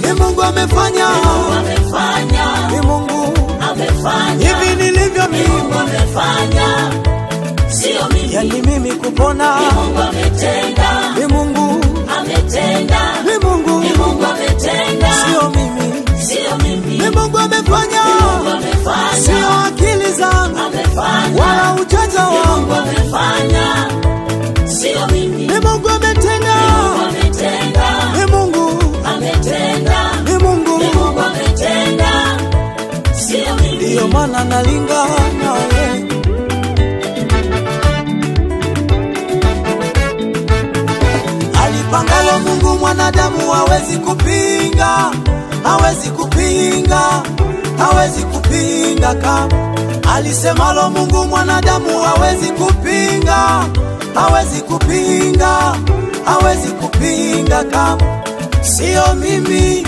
ni Mungu amefanya, ni Mungu amefanya. Hivi nilivyo mimi, Mungu amefanya, sio mimi. Yani mimi kupona, ni Mungu ametenda, ni Mungu ametenda, ni Mungu ametenda, sio mimi, sio mimi. Ni Mungu amefanya, sio akili zangu wala ujanja wangu. Ni Mungu amefanya, sio mimi. Ni Mungu ametenda, ni Mungu ametenda, ni Mungu ametenda, sio mimi. Ndio maana nalingana wewe. Alipangalo Mungu mwanadamu hawezi kupinga, hawezi kupinga, hawezi kupinga kama. Alisemalo Mungu mwanadamu hawezi kupinga, hawezi kupinga, hawezi kupinga kama. Sio mimi.